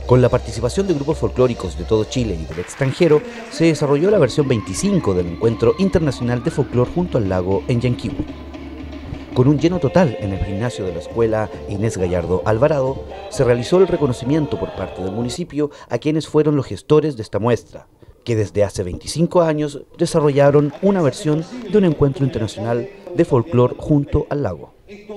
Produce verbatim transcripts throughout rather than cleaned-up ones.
Con la participación de grupos folclóricos de todo Chile y del extranjero, se desarrolló la versión veinticinco del Encuentro Internacional de Folclor junto al lago en Yanquihue. Con un lleno total en el gimnasio de la Escuela Inés Gallardo Alvarado, se realizó el reconocimiento por parte del municipio a quienes fueron los gestores de esta muestra, que desde hace veinticinco años desarrollaron una versión de un encuentro internacional de folclor junto al lago.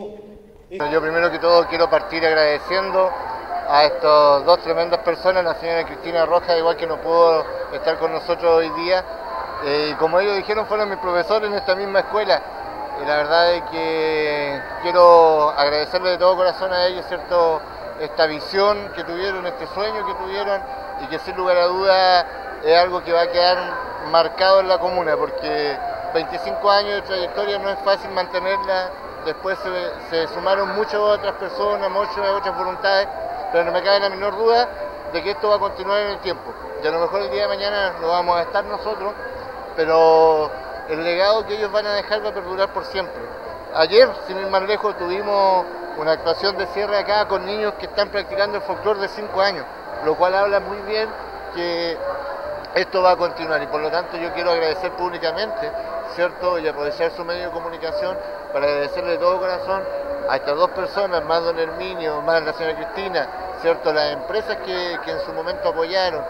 Yo primero que todo quiero partir agradeciendo a estas dos tremendas personas, la señora Cristina Rojas, igual que no pudo estar con nosotros hoy día, eh, y como ellos dijeron, fueron mis profesores en esta misma escuela. Y la verdad es que quiero agradecerle de todo corazón a ellos, ¿cierto?, esta visión que tuvieron, este sueño que tuvieron, y que sin lugar a dudas es algo que va a quedar marcado en la comuna, porque veinticinco años de trayectoria no es fácil mantenerla. Después se, se sumaron muchas otras personas, muchas otras voluntades, pero no me cabe la menor duda de que esto va a continuar en el tiempo. Y a lo mejor el día de mañana no vamos a estar nosotros, pero el legado que ellos van a dejar va a perdurar por siempre. Ayer, sin ir más lejos, tuvimos una actuación de cierre acá con niños que están practicando el folclore de cinco años, lo cual habla muy bien que esto va a continuar, y por lo tanto yo quiero agradecer públicamente, ¿cierto?, y aprovechar su medio de comunicación para agradecerle de todo corazón a estas dos personas, más don Herminio, más la señora Cristina, ¿cierto?, las empresas que, que en su momento apoyaron,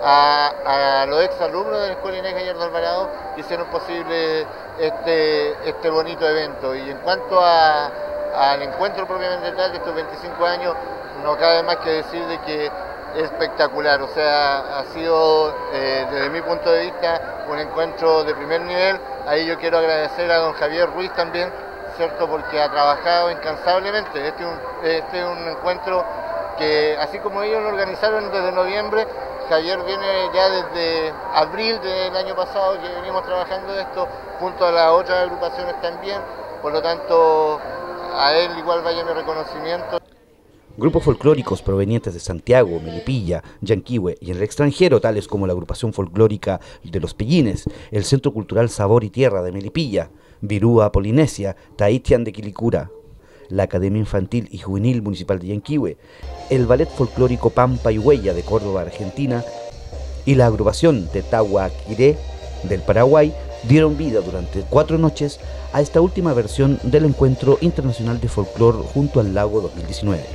a, a los exalumnos de la Escuela Inés Gallardo Alvarado, que hicieron posible este, este bonito evento. Y en cuanto a, al encuentro propiamente tal de estos veinticinco años, no cabe más que decir de que espectacular, o sea, ha sido eh, desde mi punto de vista un encuentro de primer nivel. Ahí yo quiero agradecer a don Javier Ruiz también, ¿cierto?, porque ha trabajado incansablemente. Este es un, este es un encuentro que, así como ellos lo organizaron desde noviembre, Javier viene ya desde abril del año pasado que venimos trabajando esto, junto a las otras agrupaciones también. Por lo tanto, a él igual vaya mi reconocimiento. Grupos folclóricos provenientes de Santiago, Melipilla, Yanquihue y en el extranjero, tales como la agrupación folclórica de Los Pellines, el Centro Cultural Sabor y Tierra de Melipilla, Virúa Polinesia, Tahitian de Quilicura, la Academia Infantil y Juvenil Municipal de Yanquihue, el Ballet Folclórico Pampa y Huella de Córdoba, Argentina, y la agrupación de Tahuaquiré del Paraguay, dieron vida durante cuatro noches a esta última versión del Encuentro Internacional de Folclor junto al lago dos mil diecinueve.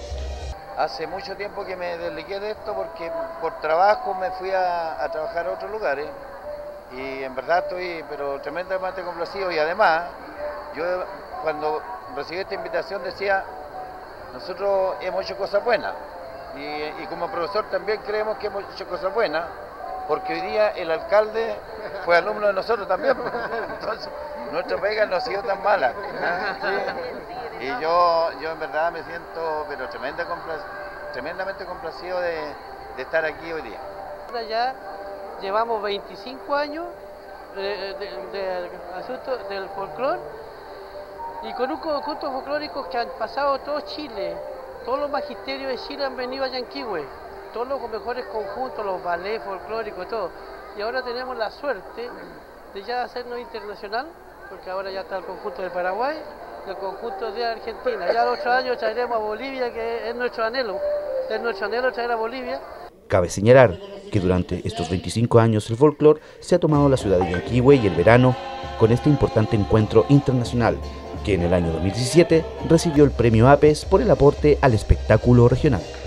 Hace mucho tiempo que me desligué de esto porque por trabajo me fui a, a trabajar a otros lugares, y en verdad estoy pero tremendamente complacido. Y además, yo cuando recibí esta invitación decía, nosotros hemos hecho cosas buenas, y, y como profesor también creemos que hemos hecho cosas buenas, porque hoy día el alcalde fue alumno de nosotros también, entonces nuestra pega no ha sido tan mala. ¿Sí? Y yo, yo en verdad me siento pero tremenda complacido, tremendamente complacido de, de estar aquí hoy día. Ya llevamos veinticinco años de, de, de, asunto del folclore, y con un conjunto folclóricos que han pasado todo Chile. Todos los magisterios de Chile han venido a Yanquihue, todos los mejores conjuntos, los ballets folclóricos, todo. Y ahora tenemos la suerte de ya hacernos internacional, porque ahora ya está el conjunto de Paraguay y el conjunto de Argentina. Ya el otro año traeremos a Bolivia, que es nuestro anhelo, es nuestro anhelo traer a Bolivia. Cabe señalar que durante estos veinticinco años el folclor se ha tomado la ciudad de Yanquihue y el verano con este importante encuentro internacional, que en el año dos mil diecisiete recibió el premio APES por el aporte al espectáculo regional.